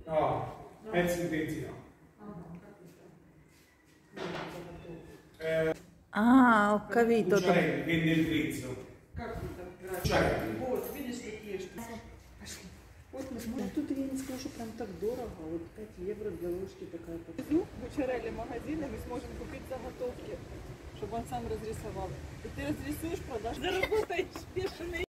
pezzi intenti no. Ah, ho capito. Vende il prezzo. Вот, видишь, какие штуки. Пошли. Вот, ну тут я не скажу, прям так дорого. Вот 5 евро для ложки такая. Внизу в Бучареле магазины мы сможем купить заготовки, чтобы он сам разрисовал. И ты разрисуешь, продашь, заработаешь бешеные.